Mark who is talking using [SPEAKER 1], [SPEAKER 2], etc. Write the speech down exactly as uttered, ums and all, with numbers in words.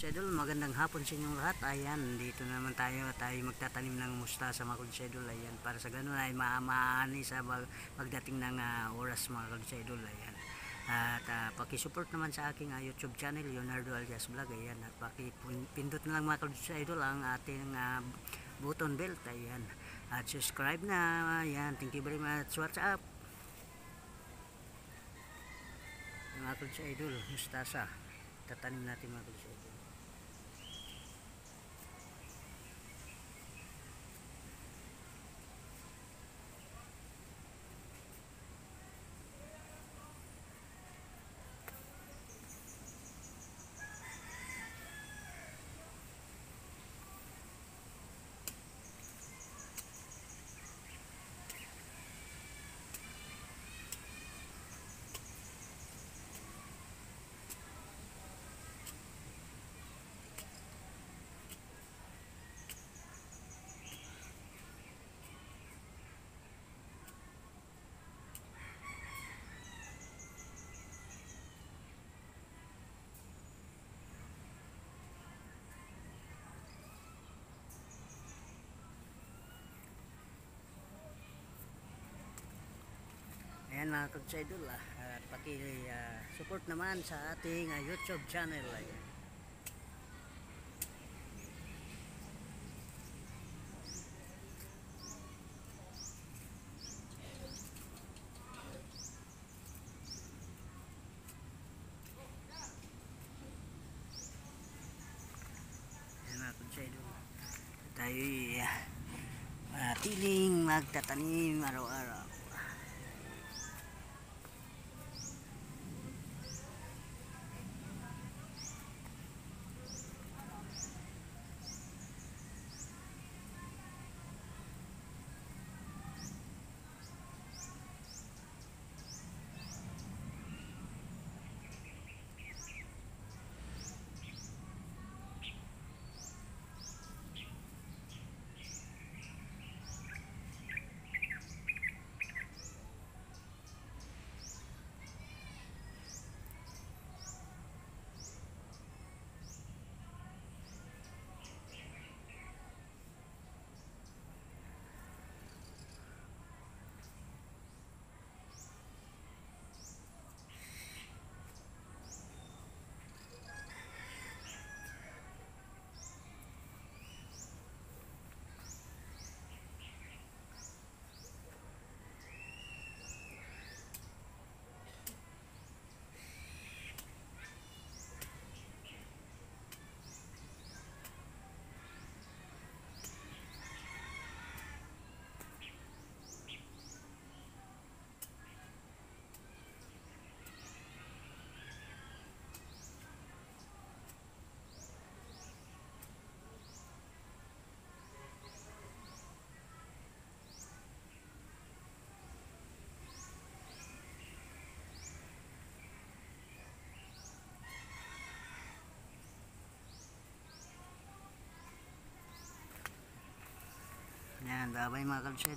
[SPEAKER 1] Kalutsa Idol, magandang hapon sa inyong lahat. Ayan, dito naman tayo tayo magtatanim ng mustasa mga Kalutsa Idol. Ayan, para sa ganun ay maamaani sa pagdating ng uh, oras mga Kalutsa Idol. Ayan. At uh, pakisupport naman sa aking uh, YouTube channel, Leonardo Alias Vlog. Ayan, at pakipindot na lang mga Kalutsa Idol ang ating uh, button belt. Ayan. At subscribe na. Ayan, thank you very much. What's up? Mga Kalutsa Idol, mustasa. Tatanim natin mga Kalutsa Idol. Ayan mga Kalutsa Idol, ah, at paki-support uh, naman sa ating uh, YouTube channel. Ayan. Ayan mga Kalutsa Idol, tayo uh, manatiling magtatanim araw-araw. Yan, babay mga Kalutsa